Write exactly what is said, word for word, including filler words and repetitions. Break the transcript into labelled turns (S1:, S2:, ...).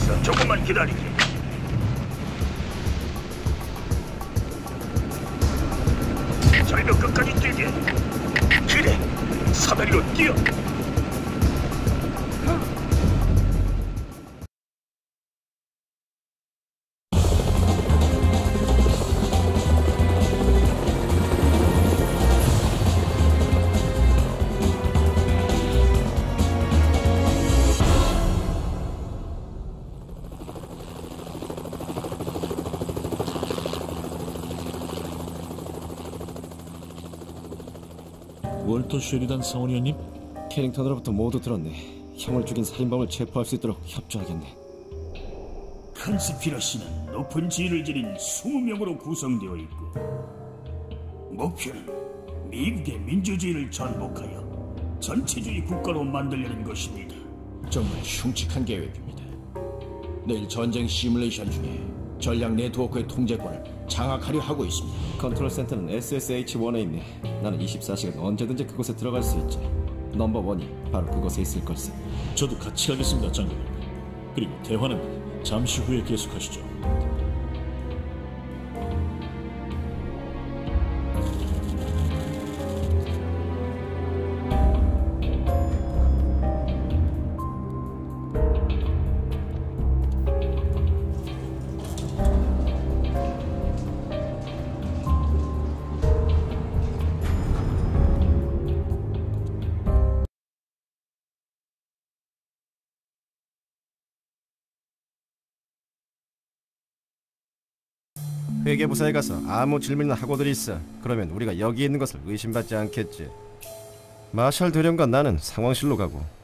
S1: 알겠어. 조금만 기다리게. 절벽 끝까지 뛰게. 그래, 사다리로 뛰어.
S2: 월터 쉐리단 사원위원님?
S3: 캐링턴으로부터 모두 들었네. 형을 죽인 살인범을 체포할 수 있도록 협조하겠네.
S1: 컨스피러시는 높은 지위를 지닌 이십 명으로 구성되어 있고 목표는 미국의 민주주의를 전복하여 전체주의 국가로 만들려는 것입니다.
S4: 정말 흉측한 계획입니다. 내일 전쟁 시뮬레이션 중에 전략 네트워크의 통제권을 장악하려 하고 있습니다.
S3: 컨트롤 센터는 에스에스에이치 원에 있네. 나는 이십사 시간 언제든지 그곳에 들어갈 수 있지. 넘버 원이 바로 그곳에 있을 걸세.
S2: 저도 같이 가겠습니다, 장관님. 그리고 대화는 잠시 후에 계속하시죠.
S3: 회계부서에 가서 아무 질문이나 하고들 있어. 그러면 우리가 여기 있는 것을 의심받지 않겠지. 마샬 대령과 나는 상황실로 가고